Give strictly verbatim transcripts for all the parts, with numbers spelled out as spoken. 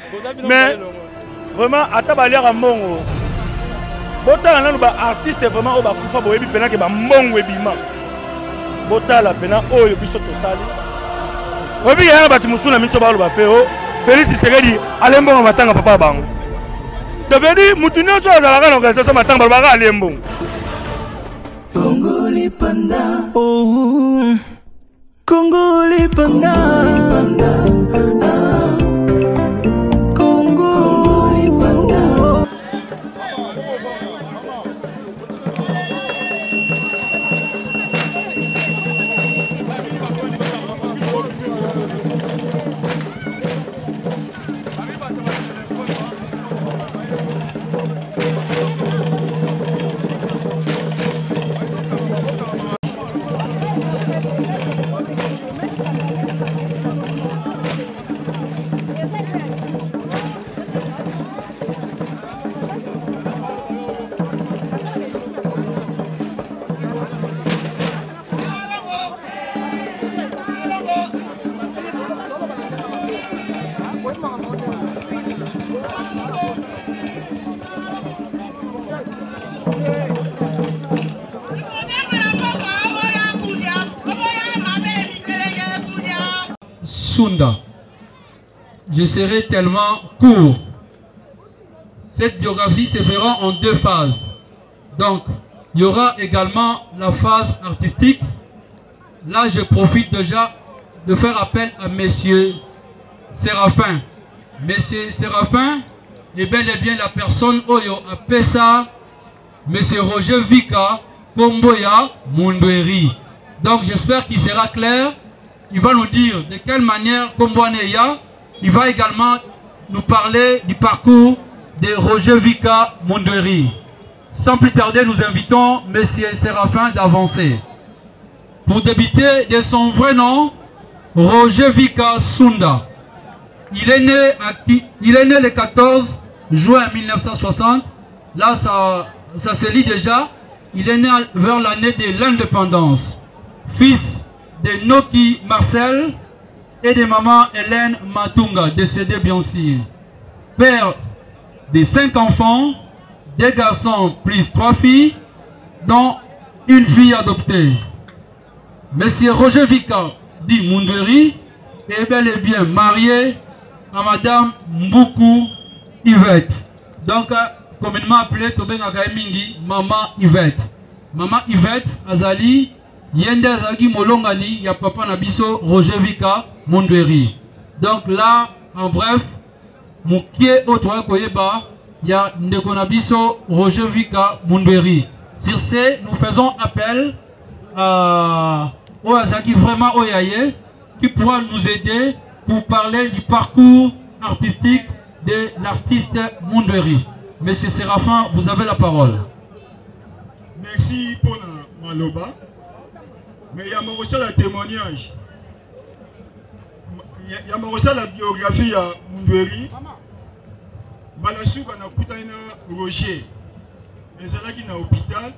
Mais vraiment, à tabalia à mongo. Bota na ba artiste vraiment au ba kufa boyebi pena ke ba mongo ebima. Bota la pena oyo biso to sali. Obi ya ba timusuna mitso ba lo ba peo. Félix Tshisekedi alembo matanga papa bango. Devedi mutunyo cho za la organisation matanga ba ga alembo. Congo li panda. Oh. Congo li panda. Ah. Congo li panda. Sunda. Je serai tellement court. Cette biographie se fera en deux phases. Donc, il y aura également la phase artistique. Là, je profite déjà de faire appel à Monsieur Séraphin. Monsieur Séraphin est bel et bien la personne Oyo Apesa, Monsieur Roger Vika, Komboya, Mundweri. Donc, j'espère qu'il sera clair. Il va nous dire de quelle manière Komboaneya, il va également nous parler du parcours de Roger Vika Mundweri. Sans plus tarder, nous invitons M. Séraphin d'avancer. Pour débuter de son vrai nom, Roger Vika Sunda. Il est né, à, il est né le quatorze juin mille neuf cent soixante. Là, ça, ça se lit déjà. Il est né vers l'année de l'indépendance. Fils de Noki Marcel et de maman Hélène Matunga, décédée bien sûr. Père de cinq enfants, deux garçons plus trois filles, dont une fille adoptée. Monsieur Roger Vika dit Mundweri est bel et bien marié à Madame Mbuku Yvette. Donc, communément appelée Tobenga Mingi, Maman Yvette. Maman Yvette Azali. Yende Azagi Molongani, ya papa Nabiso Roger Vika Mundweri. Donc là, en bref, Moukie Otoa Koyeba, ya Ndeko Nabiso Roger Vika Mundweri. Sur ce, nous faisons appel à Oazaki vraiment Oyaye, qui pourra nous aider pour parler du parcours artistique de l'artiste Mundweri. Monsieur Séraphin, vous avez la parole. Merci pour la Maloba. Mais il y a aussi le témoignage. Il y a aussi la biographie de Mundweri. Balasouka na kutana Roger. Mais c'est là qu'il est à l'hôpital.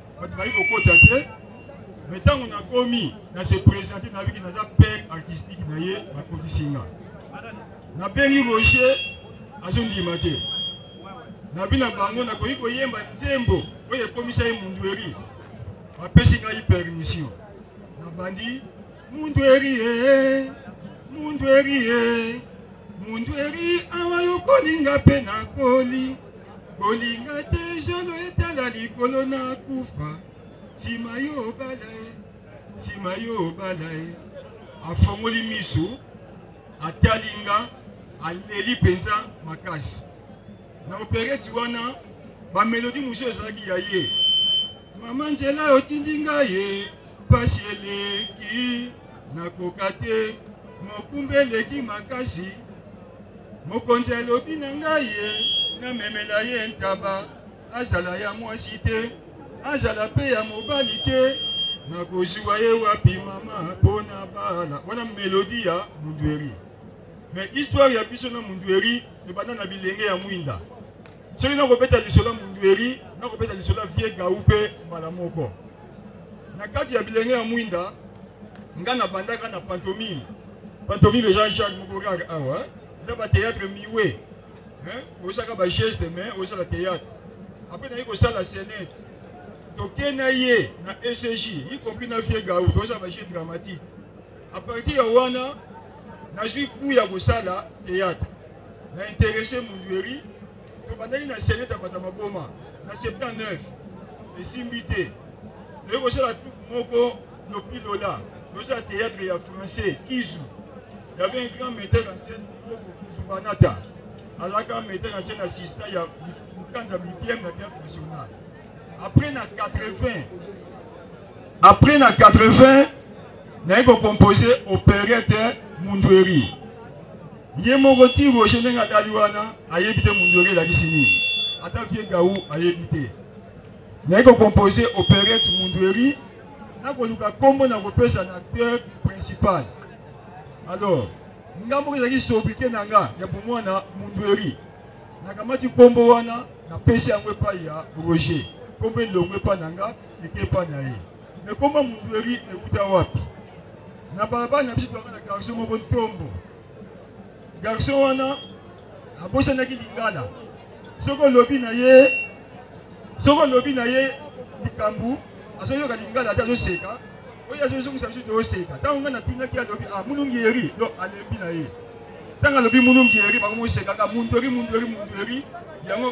Mais tant qu'on a commis, on s'est présenté dans le père artistique de la Kotisinga. On a pris Roger à son dimanche. On a pris la bango, on a connu Koyemba Nzembo. On a commissaire Mundweri. On a pris une permission. Bandi Mundweri eh Mundweri eh Mundweri awayo kolinga pena koli kolinga te jolo etala likolo na kufa simayo balae simayo balae afongoli misu atalinga aleli penza makasi na opereti wana ba melodi muso ezalaki ya ye mama Nzela otindinga ye pasi eleki nakoka te mokumba eleki makasi mokonzi alobi na ngai ye namemela ye ntaba azala ya mwasi te azala mpe ya mobali te nakozwa ye wapi mama mpona bala wana melodi ya Mundweri. Mais histoire ya biso na Mundweri ebanda na bilenge ya mwinda soki nakobeta lisolo ya Mundweri nakobeta lisolo ya vie gau mpe mbala moko. Na kati ya bilenge ya mwinda nga na bandaka na pantomime pantomime Jean-Jacques Mokokaka awa eza ba théâtre miwe osaka ba geste mais osala théâtre. Après nayi kosala la scénette. Tokena ye na S J, y compris na Vieux Gaou, osala ba jeu dramatique. À partir ya wana na jui coup ya kosala théâtre. Na intéressé Mundweri, to bandaki na scénette apata maboma na soixante-dix-neuf. Et Simbité. Nayi kosala tout moko no pilola. Osala théâtre ya français Kizu. Il y avait un grand metteur en scène Zubanata. Alors qu'un metteur en scène assistant, il y a quand j'avais bien le théâtre national. Après na quatre-vingts, après na quatre-vingts, nous avons composé opérette Mundweri. Yemogoti Roger Nenga Daliwana a évité Mundweri la Gisini. Ata Vieux Gaou a évité. Nous avons composé opérette Mundweri. Nous avons composé un acteur principal. Alors, nous avons dit sobriquet nanga ya bomwana Mundweri. Nakamati kombo wana na pesi angwe pa ya Roger. Kombo longwe pa nanga eke pa na ye. Mais comment Mundweri ekuta wapi? Na baba na biso na garçon mo bon tombo. Garçon wana abosa na ki lingala. Soko lobi na ye. Soko lobi na ye likambu. Aso yo ka lingala ta zo seka. Oya zo zo samsu do seka. Ta nga na tuna ki alobi a munungiyeri lo alembi na ye. Ta nga lobi munungiyeri ba mo seka ka Mundweri Mundweri Mundweri yango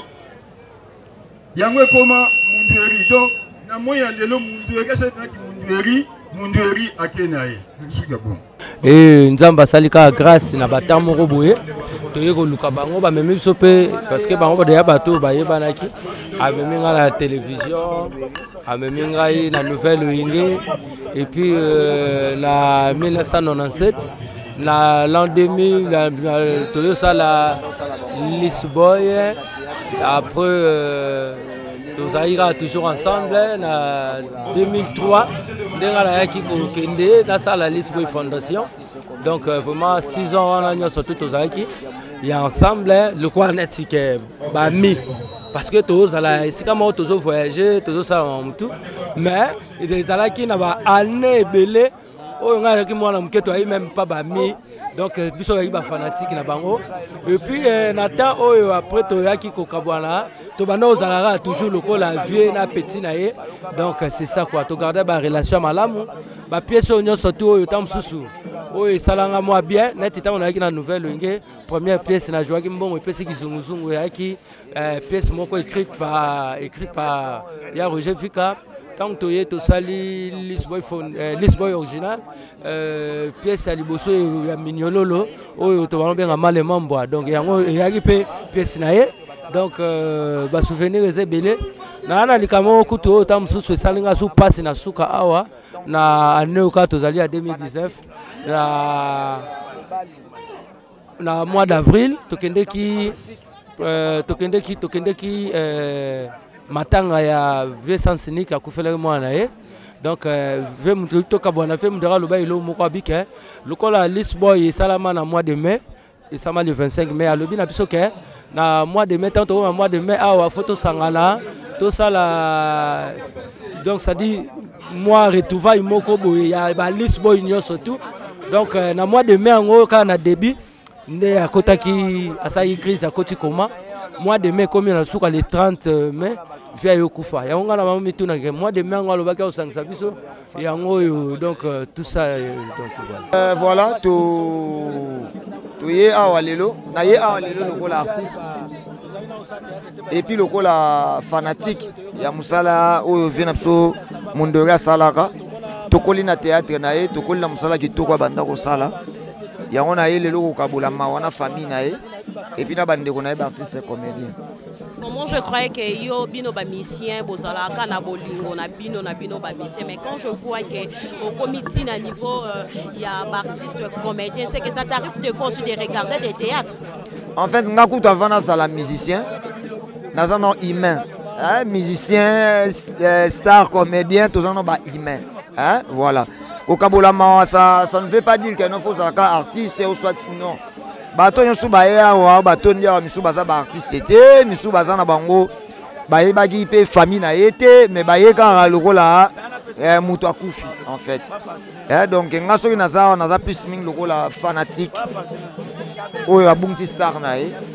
yango ekoma Mundweri donc na moya lelo Mundweri esa na ki Mundweri Mundweri akena ye. Nsuka bon. Et nzamba salika grâce na batamo roboye toye ko luka bango ba memi biso pe parce que bango ba deya bato ba yebanaki amemi nga la télévision amemi nga na nouvelle oyinge et puis euh, na mille neuf cent quatre-vingt-dix-sept na l'an deux mille la, la, toyo ça la Lisboy après euh, tous aïra toujours ensemble na deux mille trois ndenge la yaki ko kende na ça la Lisboy Fondation donc euh, vraiment six ans on a ño surtout tous aïki il y a ensemble le quoi net que ba mi parce que tous ala ici comme tous voyager tous ça en tout mais les ala qui na ba année belé o nga ki mwana mketo ai même pas ba mi donc biso yi ba fanatique na bango et puis euh, Nathan oyo après to yaki ko kabwana to bana ozalara toujours le ko la vieux na petit na ye donc c'est ça quoi to garder ba relation malamu ba pièce onyo surtout oyo tam susu oyo salanga moi bien net temps on a ki na nouvelle nge première pièce na joaki mbongo pièce ki zunguzungu yaki euh, pièce moko écrite par écrite par ya Roger Fika. Tant que tu es tout sali Lisboy Lisboy original pièce à liboso ya mignololo oyo to ba bien mal membre donc yango yaki pe pièce na ye donc ba souvenir ezebele na na likamo kuto tam susu salinga su passe na suka awa na année ka to zali à deux mille dix-neuf na na mois d'avril to kende ki to kende ki to kende ki matanga ya Vincent Nick a kufela mwana ye donc ve mutu to kabona fe mudara lo ba ilo moko abike lokola Lisboy salama na mois de mai et ça le vingt-cinq mai alobi na biso ke na mois de mai tant au mois de mai awa photo sangana to sala donc ça dit moi retrouvaille moko boye ya ba Lisboy nyo surtout donc na mois de mai ngo ka na début nde akotaki asayi crise akoti koma mois de mai comme na suka le trente mai via yokufa ya ngana mama mituna ke mois de mai ngalo baki osangisa biso ya ngoyo donc euh, tout ça euh, donc voilà euh, voilà to to ye awa lelo na ye awa lelo lokola artiste et puis lokola fanatique ya musala oyo vient biso Mundweri salaka tokoli na théâtre na ye tokoli na musala kitoko banda ko sala ya ngona ye lelo ko kabula mawana famille na ye et puis na bande ko na ye artiste comédien. Moi je croyais que yo bino ba musicien bozala kana bolingo na bino na bino ba musicien mais quand je vois que au comité na niveau il euh, y a artiste comédien c'est que ça t'arrive de fois aussi de regarder des théâtres. En fait ngakuta vana za la musicien naza non humain hein musicien euh, star comédien tous en ba humain hein voilà kokabola ma ça ça ne veut pas dire que non faut ça artiste ou soit non. Bato nyosu baya wa bato ndia misu baza ba artiste te misu baza na bango baye bagi pe famille na yete mais baye ka lokola eh mutu akufi en fait eh donc ngaso ki naza naza plus ming lokola fanatique oyo abungti star na ye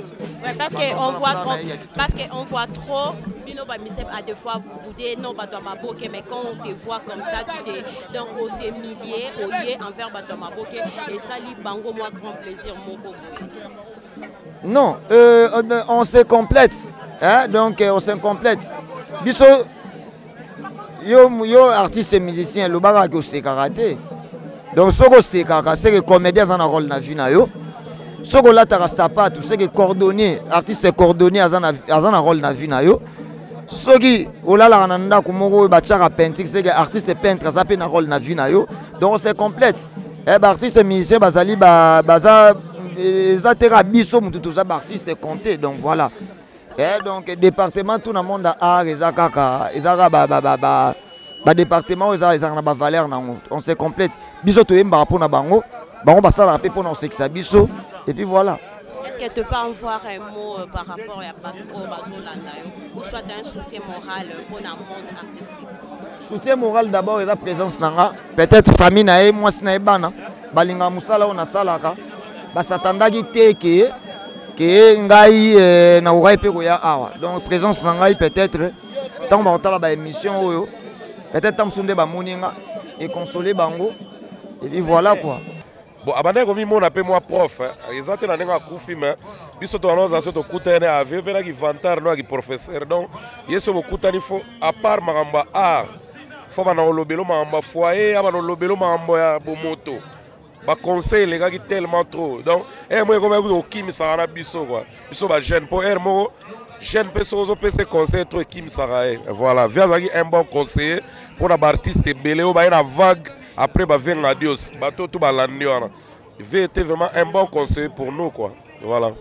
Ouais, parce qu'on voit, on, parce qu'on voit trop, Bino Bamisem à deux fois vous boudez, non, Batomaboke, mais quand on te voit comme ça, tu t'es donc au millier, au lié envers Batomaboke, et ça, li bango, moi, grand plaisir, Moko. Non, euh, on, on se complète, hein, donc on se complète. Biso, yo, yo artiste et musicien, le baga qui se karaté. Donc, ce que c'est que comédien dans un rôle na vie na yo. Ce que là t'as sapat, c'est que coordonné, artiste coordonné dans un rôle na vie na yo. Ce qui au là la nanda kumoko bachara peinture, c'est que artiste peintre ça peut na rôle na vie na yo. Donc c'est complète. Eh bah artiste et musicien bazali ba baza za tera biso mutu tout ça artiste compté. Donc voilà. Et donc département tout le monde a art et za kaka, et za ba ba ba ba ba département ils ont na ba valeur na on se complète biso to yemba pour na bango bango ba sala pe pour na sexa biso et puis voilà. Est-ce que tu peux en voir un mot euh, par rapport à Paco Bazolanda ou soit un soutien moral pour le monde artistique? Soutien moral d'abord et la présence nanga peut-être famille na e moi sina e bana balinga musala on a salaka ba satandaki te ke ke ngai na urai pe ko ya awa donc présence nanga peut-être tant ba otala ba émission oyo peut-être tam sunde ba moninga et consoler bango et puis voilà quoi. Bon abandé comme mon appelle moi prof exact na nga kufi mais biso to anoza so to kutane ave pena ki vantar no ki professeur donc yeso bokutani fo à part magamba art fo bana olobelo magamba foyer abana olobelo magamba ya bomoto ba conseil les gars qui tellement trop donc eh moi comme ko kimisa na biso quoi biso ba jeune pour er mo jeune personne peut se conseiller trop Kim Sarae. Voilà, viens un bon conseiller pour la artiste belé ou une vague après bah venir adios. Bateau tout balandi wana. Il était vraiment un bon conseiller pour nous quoi. Voilà.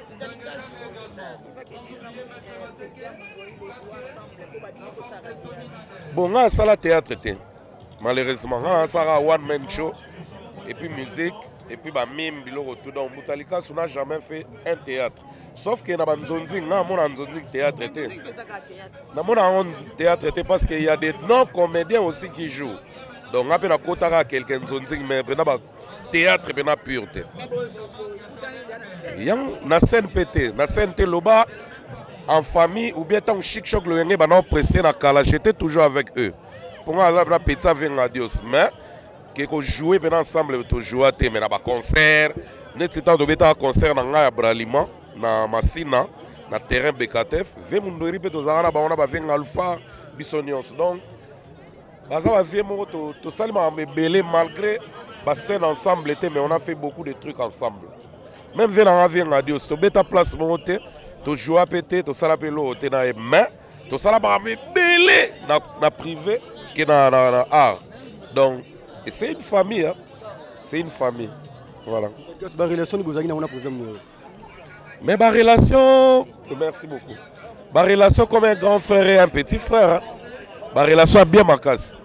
Bon, on a ça la théâtre malheureusement, on a ça one man show et puis musique et puis bah mime biloko tout donc Mutalika on n'a jamais fait un théâtre. Sauf que dans Nzonzi, on a un théâtre. On a un théâtre parce qu'il y a des non-comédiens aussi qui jouent. Donc, on a quelqu'un Nzonzi, mais on a un théâtre pur. Il y a une scène pété, une scène téloba en famille ou bien tant chic choc le yenge bana pressé na kala, j'étais toujours avec eux. Pour moi, on a petit avec adios, mais que jouer ensemble, to jouer mais na ba concert, net temps de beta concert na nga Bralima. Na Masina, na terrain B K T F, ve mundori pe tozana ba ona ba venga alpha bisonios. Donc baza ba vie mo to to salima mbele malgré ba scène ensemble était mais on a fait beaucoup de trucs ensemble. Même ve na venga dios to beta place mo te to jouer pété to sala pe lo te na mais to sala ba mbele na na privé que na na, na art. Donc c'est une famille hein. C'est une famille. Voilà. Ba relation vous avez na président. Mais ma relation, merci beaucoup. Ma relation comme un grand frère et un petit frère. Hein. Ma relation est bien ma casse.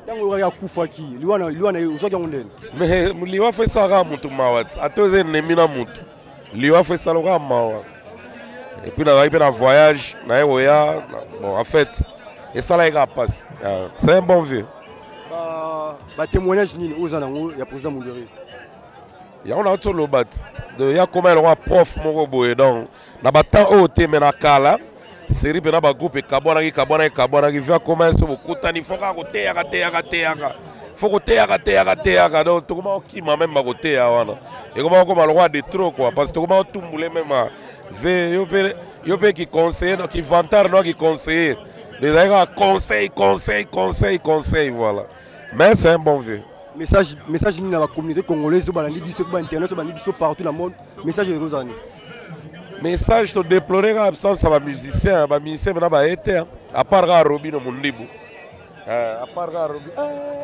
Mais Liwa fait ça à Moutou Mawat. À tous les ennemis à Moutou. Liwa fait ça à Mawat. Et puis, on a eu un voyage. Bon, en fait, et ça là, passe. C'est un bon vieux. Bah, témoignage, il y a président Moundori. Il y a un autre lobat. Il y a comme un prof Moroboé. Donc, na batan au thème na kala. Série bena ba groupe kabona ki kabona ki kabona ki vient commencer au kutani foka ko te ya te ya te ya. Faut te ya te ya te ya. Donc, tout comment qui m'a même ba ko te ya wana. Et comment comme le roi de trop quoi parce que comment tout moulé même ve yo pe yo pe qui conseiller qui vantar non qui conseiller. Les gars conseil conseil conseil conseil voilà. Mais c'est un bon vieux. Message message dans la communauté congolaise sur internet sur partout dans le monde message de Rosani message to déplorer l'absence de musicien ba musicien na ba été à part ga Robino Mundibu à part ga Robino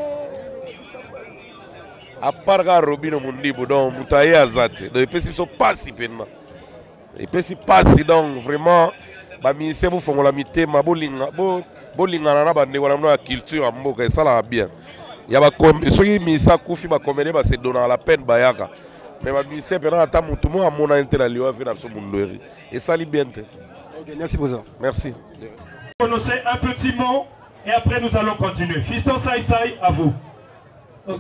à part ga Robino Mundibu donc mutaye azate donc peut si pas si peine et peut si pas si donc vraiment ba musicien bu fongola mitema bolinga bo bolinga na ba ndeko na culture mboka ça la bien. Il y a des gens qui misa kufi ba comédie ba se donner la peine bayaka mais ba musicien pendant ata mutu mo amona interali wa vina so mundori et ça libente. OK, merci président. Merci. Prononcez un petit mot et après nous allons continuer. Fiston Sai Sai à vous. OK.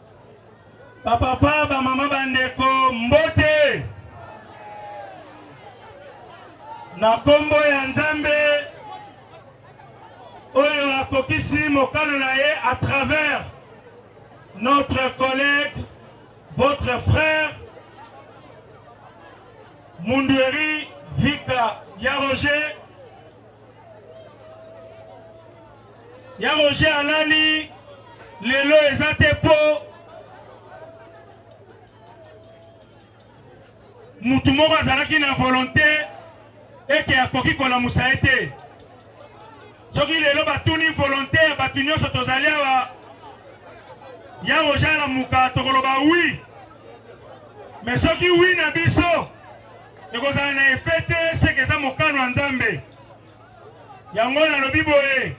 Papa papa maman bandeko mbote. na kombo ya Nzambe oyo akokisi mokano na ye à travers notre collègue, votre frère Mundweri Vika Yaroger. Yaroger alali lelo ezate po mutu moko azalaki na volonté eke akoki kolamusa ye te. Soki lelo batuni volonté ya bato nyonso tozali awa Yaroger alamuka tokoloba oui, mais soki oui na biso ekozala na efe te seke eza mokano ya Nzambe. Yango nalobi boye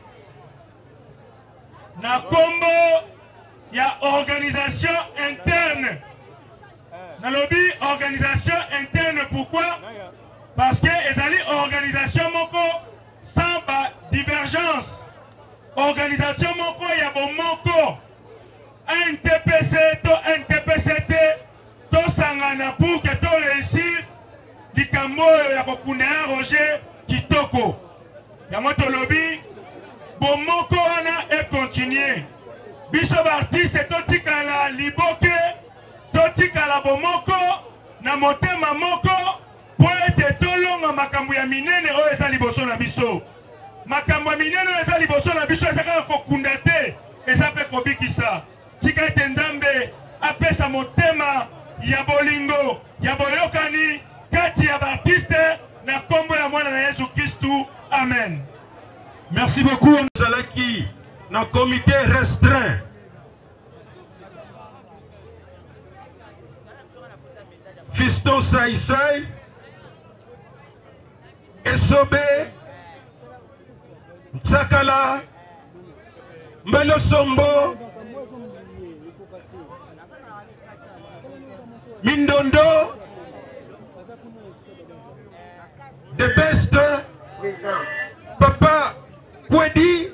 na kombo ya organisation interne. Nalobi organisation interne, pourquoi? Parce que ezali organisation moko sans ba divergence, organisation moko ya bomoko. Un T P C to un T P C T to sangana pour que to réussir likambo ya kokunda ya Roger kitoko. Yango tolobi bomoko wana e continuer. Biso ba artiste to tikala liboke, to tikala bomoko na motema moko po ete tolonga makambo ya minene oyo eza liboso na biso. Makambo ya minene oyo eza liboso na biso eza kaka kokunda te, eza pe kobikisa. Tika ete Nzambe apesa motema ya bolingo ya boyokani kati ya ba artiste na kombo ya mwana na Yesu Kristu. Amen. Merci beaucoup. Zalaki na comité restreint. Fiston Saïsaï, Esobe, Sakala, Mbelo Sombo, Mindondo, The Best, Papa Kwedi,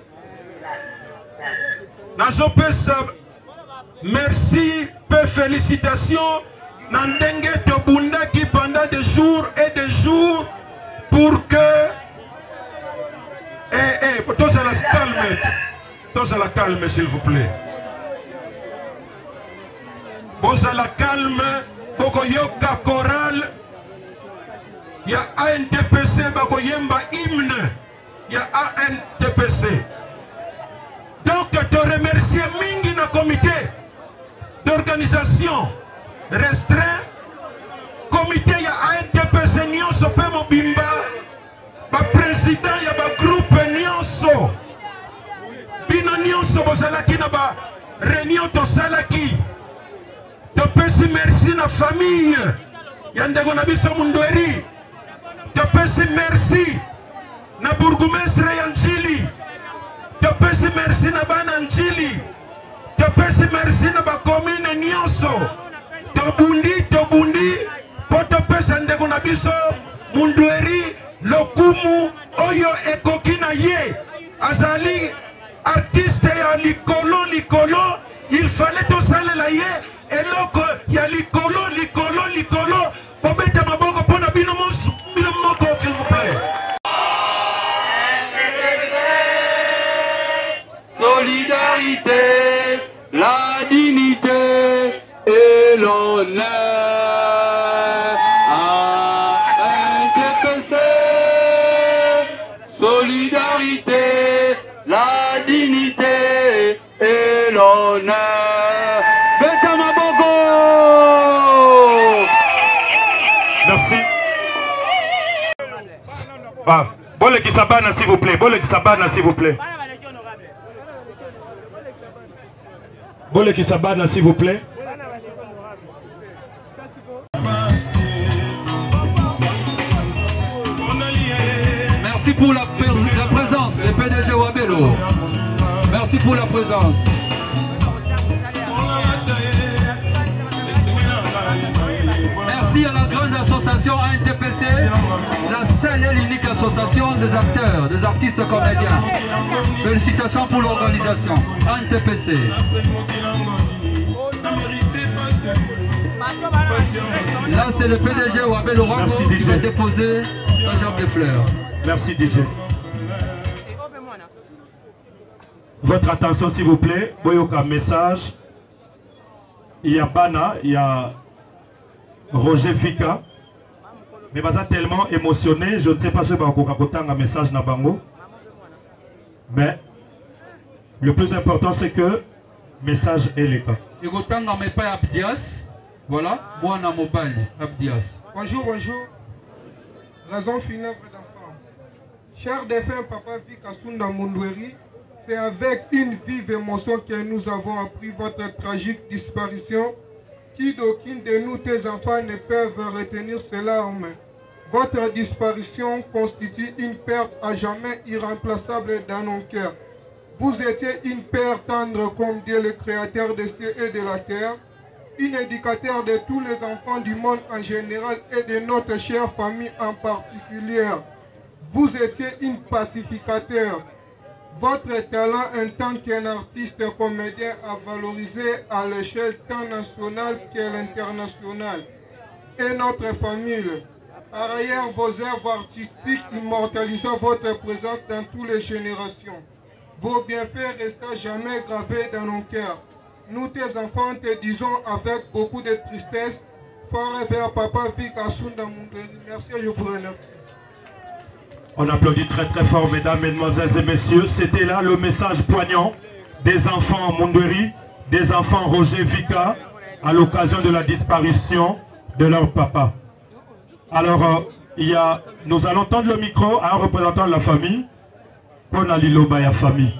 Nazopesa, merci, peu félicitations, Nandenge Tobundaki pendant des jours et des jours pour que. Eh, eh, tous à la calme, tous à la calme, s'il vous plaît. Tous à la calme, Bokoyoka chorale. Il y a A N T P C, Bakoyemba hymne. Il y a A N T P C. Donc, te remercier Mingi na comité d'organisation restreint. Comité, il y a A N T P C Nyonso Pemo Bimba. Ba président, il y a ba groupe Nyonso. Bino Nyonso, Bozalaki na ba réunion to Salaki. Te pesi merci na famille. Yandego na biso Mundweri. Te pesi merci na bourgmestre Yanjili. Te pesi merci na bana Njili. Te pesi merci na ba commune Nyonso. Tobundi, Tobundi, poto pesa ndeko na biso Mundweri lokumu oyo ekokina ye azali artiste ya likolo likolo, il fallait to salela ye eloko ya likolo likolo likolo pobeta maboko pona bino moko bino moko, s'il vous plaît. Solidarité, la dignité et l'honneur à un T P C. Solidarité, la dignité et l'honneur. Beta Maboko. Merci. Ah, Bole Kisabana, s'il vous plaît. Bole Kisabana, s'il vous plaît. Bole Kisabana, s'il vous plaît. Merci pour la, la présence, le P D G Wabelo. Merci pour la présence. Merci à la grande association A N T P C, la seule et l'unique association des acteurs, des artistes comédiens. Félicitations pour l'organisation A N T P C. Là, c'est le P D G Wabelo Rango qui va déposer Ta jambe de fleurs. Merci D J. Votre attention s'il vous plaît. Boyoka message. Il y a Bana, il y a Roger Fika. Mais Baza tellement émotionné, je ne sais pas si vous avez un message na bango. Mais le plus important c'est que message est le cas. Et vous avez pas Abdias. Voilà, moi na mobile Abdias. Bonjour, bonjour. Raison funèbre d'enfant. Cher défunt Papa Vika Sunda Mundweri, c'est avec une vive émotion que nous avons appris votre tragique disparition, qui d'aucun de nous, tes enfants, ne peuvent retenir ces larmes. Votre disparition constitue une perte à jamais irremplaçable dans nos cœurs. Vous étiez une père tendre comme Dieu le créateur des cieux et de la terre, une éducateur de tous les enfants du monde en général et de notre chère famille en particulier. Vous étiez une pacificateur. Votre talent en tant qu'un artiste comédien a valorisé à l'échelle tant nationale que l'internationale. Et notre famille. Par ailleurs, vos œuvres artistiques immortalisent votre présence dans toutes les générations. Vos bienfaits restent à jamais gravés dans nos cœurs. Nous, tes enfants, te disons avec beaucoup de tristesse, Forever Papa Vika Sunda Mundweri. Merci, je vous remercie. On applaudit très très fort, mesdames, mesdemoiselles et messieurs. C'était là le message poignant des enfants Mundweri, des enfants Roger Vika, à l'occasion de la disparition de leur papa. Alors, euh, il y a, nous allons tendre le micro à un représentant de la famille, pour Naliloba et la famille.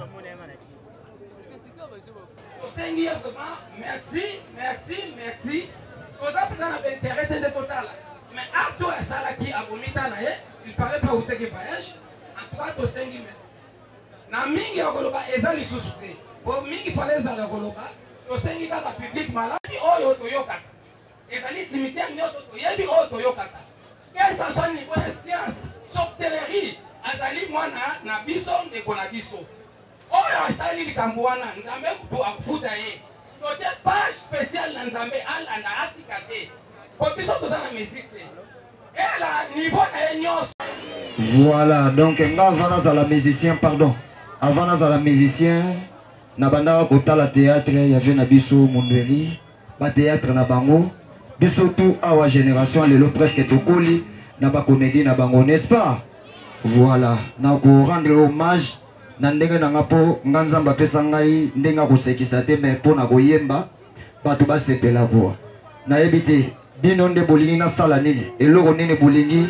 Merci, merci, merci. Vous avez intérêt de total. Mais à toi, ça là qui a vomi, il paraît pas où tu es voyage. En tout cas, tu as cinq mètres. Na mingi ya koloba ezali susuke. Bo mingi fallait za la koloba. To cinq ka public maladi oyo to yokata. Ezali cimetière nyoso to yebi oyo to yokata. Quel ça soit niveau science, sorcellerie, azali mwana na biso de kona biso. Oyo azali likambuana nzambe ku akufuta ye. To te page spéciale na nzambe ala na atikate. Ko biso to za na musique. Et là niveau na nyoso. Voilà, donc avant à la musicien, pardon, avant à la musicien, Nabanda Kota la théâtre, il y avait Nabiso Mundweri, ba théâtre na bango, biso tout à la génération, les lots presque tokoli, naba comédie na bango, n'est-ce pas? Voilà, na ko rendre hommage, na ndenge na ngapo nganzamba pesa ngai ndenga ko sekisa te mais po na koyemba, ba to ba sepela voix. Na ebité, bino nde bolingi na sala nini, eloko nini bolingi?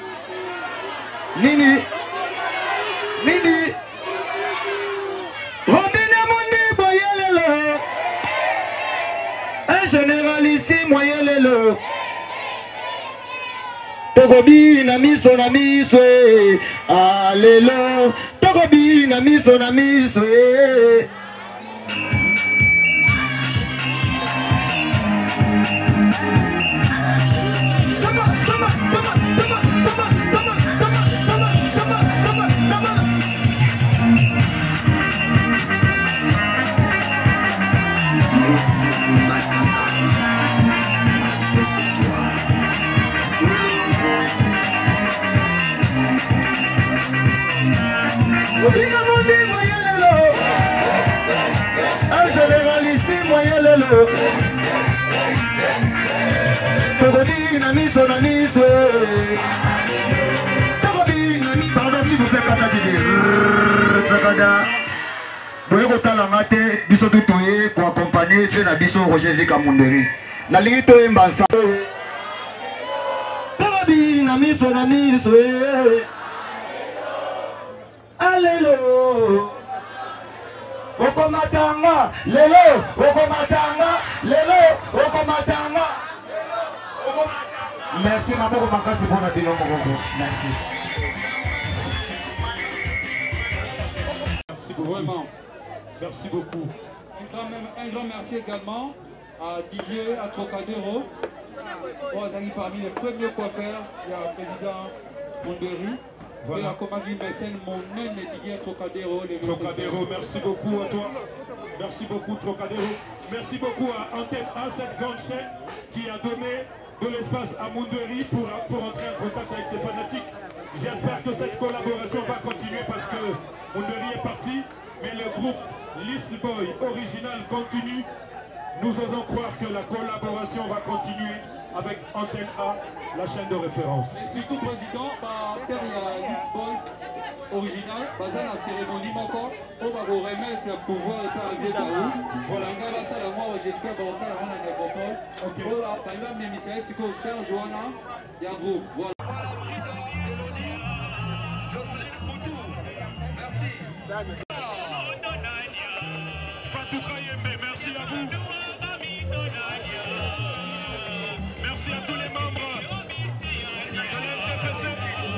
Nini Nini Robine Mundi Boyelelo Un général ici Moyelelo Togobi na miso na miso Alelo Togobi na miso na miso Un général ici Moyelelo Togobi na miso na miso Togobi na miso. Pardon si vous êtes kata didi Zakada Boye kotala ngate biso tutoye pour accompagner fait na biso Roger Vika Mundweri na lingi to embasa Togobi na miso na miso Alelo Okomatanga lelo Okomatanga lelo Okomatanga. Merci Maboko Makasi pour la bilan Mokoko. Merci. Merci beaucoup, vraiment. Merci beaucoup. Un grand, un grand merci également à Didier, à Trocadéro. Oh, parmi les premiers coiffeurs, il y a le président Mundweri. Voilà. Et la compagnie mécène, mon même Didier Trocadéro. Trocadéro, merci beaucoup à toi. Merci beaucoup Trocadéro. Merci beaucoup à Antenne A, cette grande chaîne qui a donné de l'espace à Mundweri pour, pour entrer en contact avec ses fanatiques. J'espère que cette collaboration va continuer parce que Moundoueri est parti, mais le groupe List Boy original continue. Nous osons croire que la collaboration va continuer avec Antenne A, la chaîne de référence. Et surtout, Président, bah, il y a List Boy original, bah, dans la cérémonie, on va vous remettre le pouvoir et faire arriver à vous. Voilà, on va faire la moi, j'espère que ça va dans la métropole. Voilà, par exemple, les missions, c'est que je fais un Johanna, il y a un groupe. Voilà. Merci. Fatou Krayembe, merci à vous. Merci à tous les membres de l'N T P C.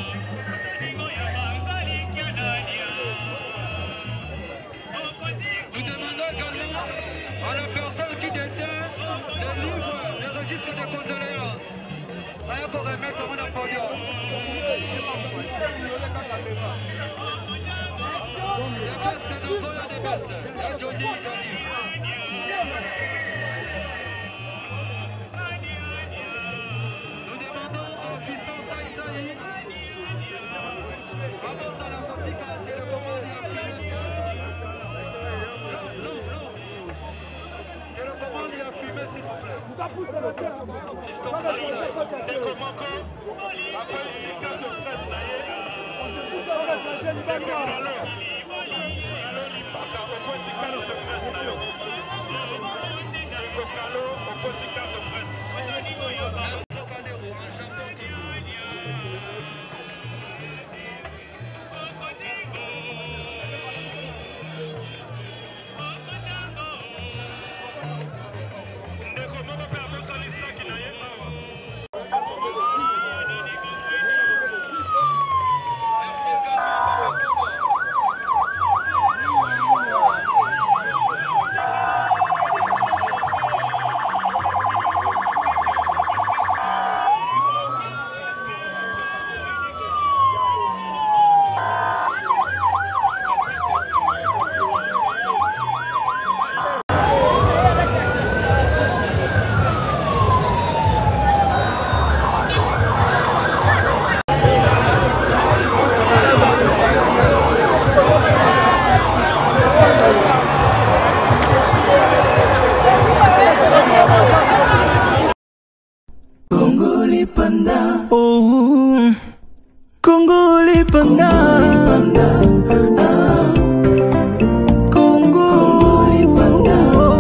Nous demandons également à la personne qui détient le livre, le registre de condoléances. Allez, pour remettre mon podium. Les bestes, nous sommes des bestes. La Johnny, Johnny. Nous demandons au fiston Saï Saï. Vamos à la partie télécommande et à fumer. Non, non. Télécommande et à fumer, s'il vous plaît. Fiston Saï Saï. Télécommande, après une carte de presse d'ailleurs. Congolais Panda, oh, Congolais Panda, Congolais Panda, ah.